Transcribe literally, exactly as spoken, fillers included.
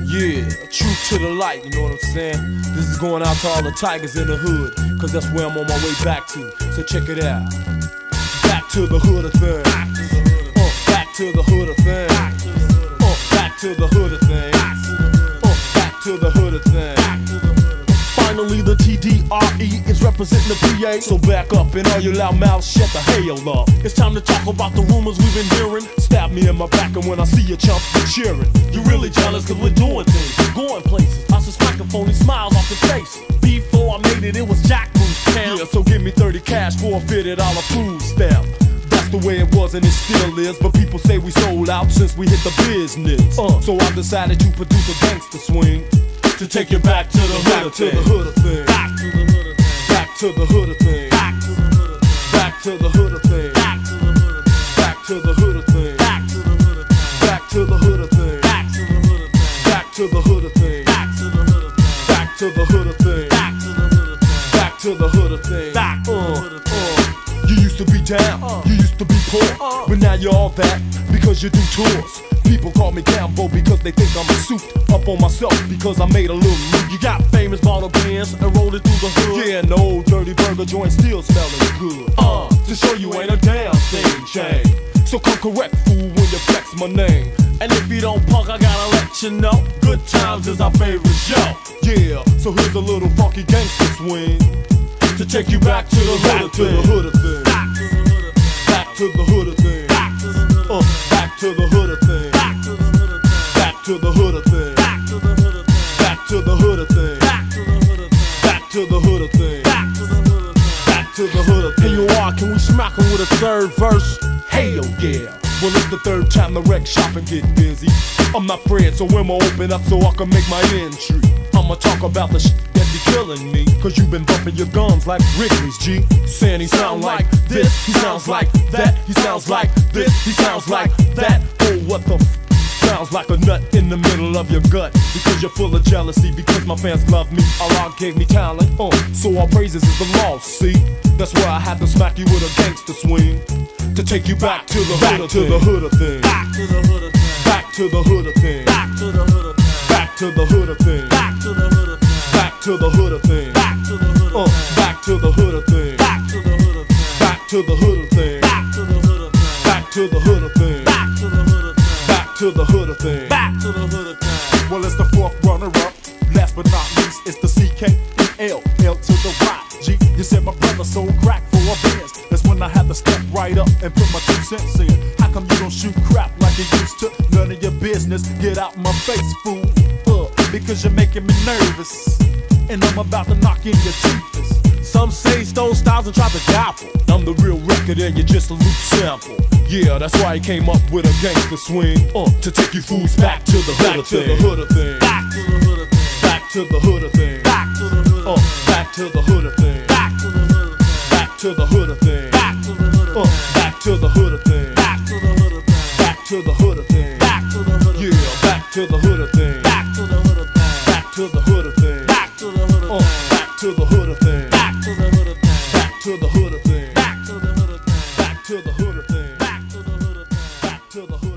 Yeah, truth to the light, you know what I'm saying? This is going out to all the tigers in the hood, cause that's where I'm on my way back to. So check it out. Back to the hood of thing. Uh, back to the hood of thing. Uh, back to the hood of thing. Uh, back to the hood of thing. Finally the T D R E is representing the P A. So back up and all your loud mouths shut the hell up. It's time to talk about the rumors we've been hearing. Stab me in my back and when I see you chump, you're cheering. You really jealous cause we're doing things, we're going places. I suspect a phony smiles off your face. Before I made it, it was Jack Bruce Town. Yeah, so give me thirty cash for a fifty dollar food stamp. That's the way it was and it still is. But people say we sold out since we hit the business. Uh, so I decided to produce a gangster swing to take you back to the hood of thing. Back to the hood of thing. Back to the hood of thing. Back to the hood of thing. Back to the hood of thing. Back to the hood of thing. Back to the hood of thing. Back to the hood of thing. Back to the hood of thing. Back to the hood of thing. Back to the hood of thing. Back to the hood of thing. Back to the hood of thing. Back to the hood of thing. Back to the hood of thing. You used to be down, you used to be poor, but now you're all that because you do tours. People call me Gambo because they think I'm souped up on myself because I made a little loot. You got famous bottle bands and rolled it through the hood. Yeah, and the old dirty burger joint still smelling good. Uh, to show you ain't a damn thing changed. So come correct, fool, when you flex my name. And if you don't punk, I gotta let you know, good times is our favorite show. Yeah, so here's a little funky gangster swing to take you back to the hood of thing. Back to the hood of thing. Back to the hood of thing. Uh, back to the hood of thing. Back to the hood of thing. Back to the hood of thing. Back to the hood of thing. Back to the hood of thing. Back to the hood of thing. Back to the hood of thing. Back to the hood of thing. Hey, you are, can we smack him with a third verse? Hell yeah. Well, it's the third time the rec shop and get busy. I'm not Fred, so I'ma open up so I can make my entry. I'ma talk about the shit that be killing me, cause you been bumping your gums like Wrigley's, G. Saying he sound like this, he sounds like that, he sounds like this, he sounds like that. Oh, what the f? Sounds like a nut in the middle of your gut, because you're full of jealousy, because my fans love me. Allah gave me talent, uh, so all praises is the law, see? That's why I had to smack you with a gangster swing to take you back to the hood of thing. Back to the hood of thing. Back to the hood of thing. Back to the hood of thing. Back to the hood of thing. Back to the hood of thing. Back to the hood of thing. Back to the hood of thing. Back to the hood of thing. Back to the hood of thing. Back to the hood of thing. Back to the hood of thing. Back to the hood of thing. Back to the hood of thing. Back to the hood of thing. Back to the hood of thing. Back to the hood of thing. Well, it's the fourth runner-up. Last but not least, it's the C K E L, L to the Y. G, you said my brother sold crack for a Benz. That's when I had to step right up and put my two cents in. How come you don't shoot crap like you used to? None of your business, get out my face, fool. Uh, because you're making me nervous, and I'm about to knock in your teeth. Some say Stone Styles and try to gobble. I'm the real record and you're just a loop sample. Yeah, that's why he came up with a gangster swing, uh, to take you fools back to the hood of thing. Back to the hood of thing. Back to the hood of thing. Back to the hood of thing. Uh, back to the hood of thing. Back to the hood of thing. Back to the hood of thing. Back to the hood of thing. Uh, back to the hood of thing. Back to the hood of thing. Back to the hood of thing. Back to the hood of thing. Yeah, back to the hood of thing. Back to the hood of thing. Back to the hood of thing. Back to the hood of thing. Back to the hood of thing. Back to the hood of thing. Back to the hood of thing. Back to the hood of thing. Back to the hood of thing. Back to the hood of thing. Back to the hood of thing.